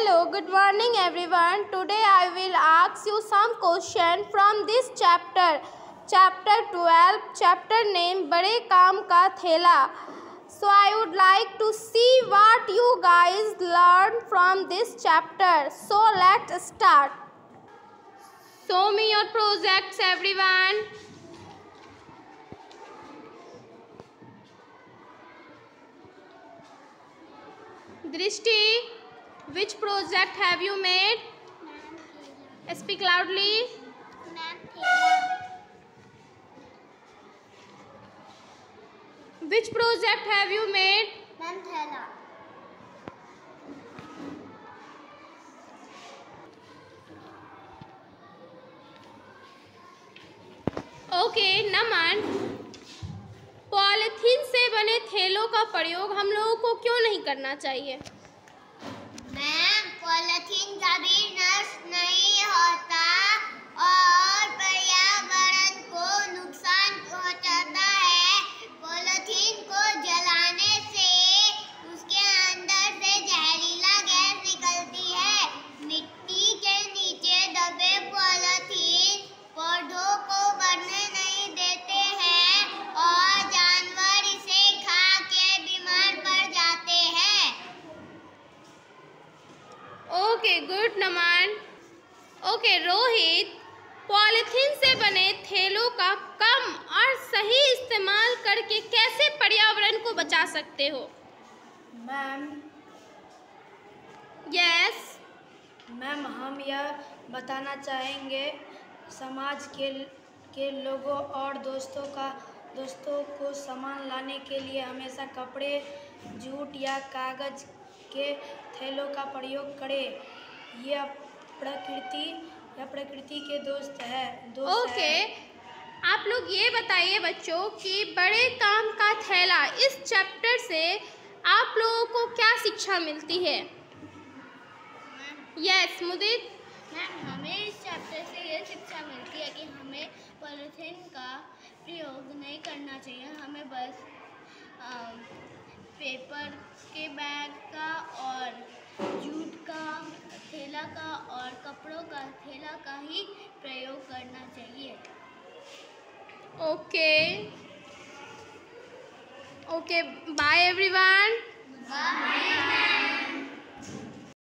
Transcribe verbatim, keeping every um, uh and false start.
Hello, good morning everyone. Today I will ask you some question from this chapter. Chapter twelve, chapter name बड़े काम का थैला. So I would like to see what you guys learned from this chapter. So let's start. Show me your projects everyone. Drishti, which project have you made? Speak loudly. Which project have you made? Thela. Okay, Naman, polythene से बने थैलों का प्रयोग हम लोगों को क्यों नहीं करना चाहिए? मैम, पॉलिथीन कभी नष्ट नहीं होता और पर्यावरण को नुकसान पहुंचाता है। पॉलिथीन को जलाने से उसके अंदर से जहरीला गैस निकलती है। मिट्टी के नीचे दबे पॉलिथीन पौधों को बढ़ने नहीं देते हैं और जानवर इसे खा के बीमार पड़ जाते हैं। Okay, good Naman. Okay Rohit, polythene से बने थैलों का कम और सही इस्तेमाल करके कैसे पर्यावरण को बचा सकते हो? Ma'am yes. मैम हम यह बताना चाहेंगे समाज के के लोगों और दोस्तों का दोस्तों को सामान लाने के लिए हमेशा कपड़े, जूट या कागज़ के थैलों का प्रयोग करें. यह प्रकृति या प्रकृति के दोस्त है दोस्त ओके है. आप लोग ये बताइए बच्चों कि बड़े काम का थैला इस चैप्टर से आप लोगों को क्या शिक्षा मिलती है? यस मुदित. मैम, हमें इस चैप्टर से ये शिक्षा मिलती है कि हमें पॉलिथीन का प्रयोग नहीं करना चाहिए. हमें बस आ, पेपर के बैग का और जूट का थैला का और कपड़ों का थैला का ही प्रयोग करना चाहिए. Okay okay bye everyone. Bye.